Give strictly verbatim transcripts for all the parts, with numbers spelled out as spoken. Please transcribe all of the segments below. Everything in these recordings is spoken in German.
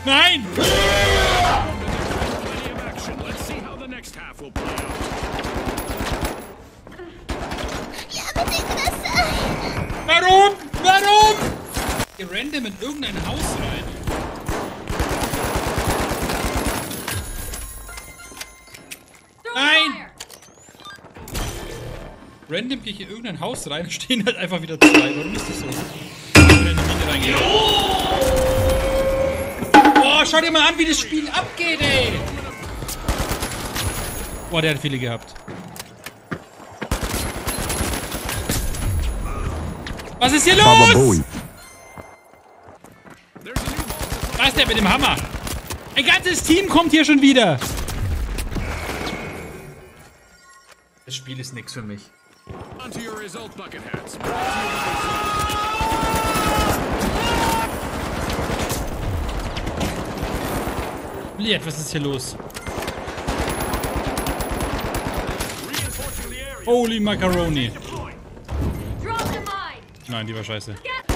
Nein! Warum? Warum? Ihr random in irgendein Haus rein. Nein! Random gehe ich in irgendein Haus rein, stehen halt einfach wieder zwei. Warum ist das so? Ich will in die Mine reingehen. Boah, schau dir mal an, wie das Spiel abgeht, ey! Boah, der hat viele gehabt. Was ist hier los? Da ist der mit dem Hammer. Ein ganzes Team kommt hier schon wieder. Das Spiel ist nix für mich. Bliet, was ist hier los? Holy Macaroni. Nein, die war scheiße.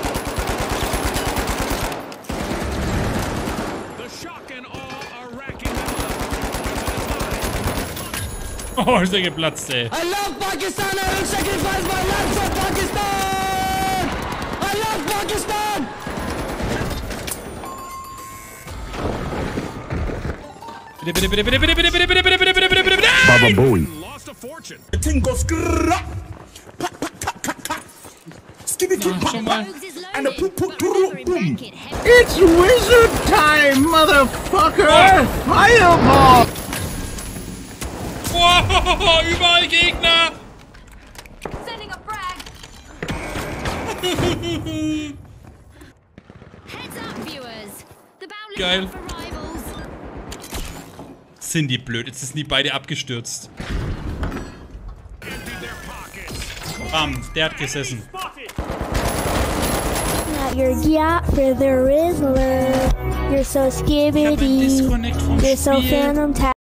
Oh, ist der geplatzt, ey. I love Pakistan, I will sacrifice my life for Pakistan! I love Pakistan! Bitte, bitte, bitte, bitte, bitte, bitte, bitte, bitte, bitte, bitte, bitte, bitte, bitte, bitte! Baba Bowie. The thing goes grrrr. Skibidi bam bam. And a boom boom boom. It's wizard time, motherfucker! Fireball! Wow, überall Gegner! Sending a frag. Heads up, viewers. The bounty geil. Sind die blöd? Jetzt sind die beide abgestürzt. Bam, der hat gesessen. You're yeah, for the Rizzler. You're so skibbity. You're so Phantom.